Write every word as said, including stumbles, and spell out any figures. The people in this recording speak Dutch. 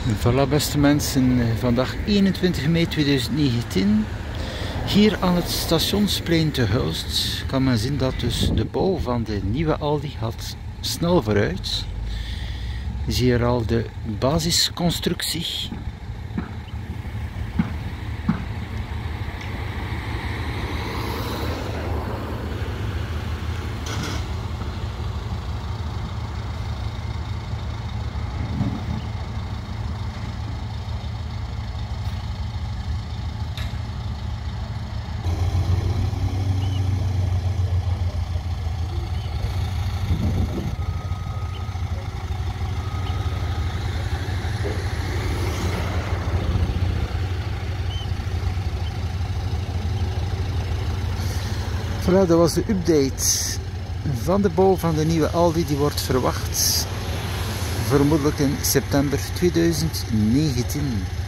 Voilà beste mensen, vandaag eenentwintig mei tweeduizend negentien. Hier aan het stationsplein te Hulst kan men zien dat dus de bouw van de nieuwe Aldi gaat snel vooruit. Je ziet hier al de basisconstructie. Voilà, dat was de update van de bouw van de nieuwe Aldi. Die wordt verwacht vermoedelijk in september tweeduizend negentien.